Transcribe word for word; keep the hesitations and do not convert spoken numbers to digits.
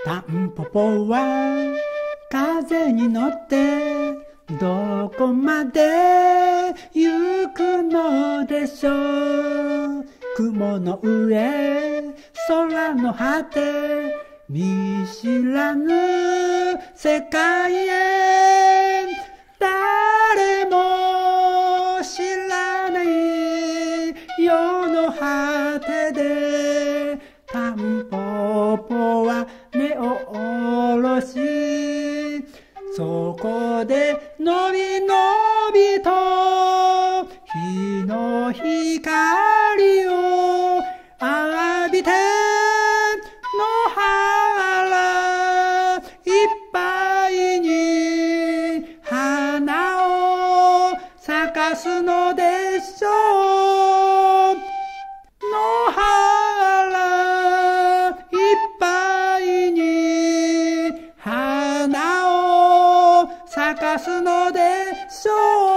タンポポは風に乗ってどこまで行くのでしょう。雲の上、空の果て、見知らぬ世界へ。誰も知らない世の果てで、タンポポは根を下ろし、そこでのびのびと日の光を浴びて、野原いっぱいに花を咲かすのでしょう。野原いっぱいに花を咲かすのでしょう。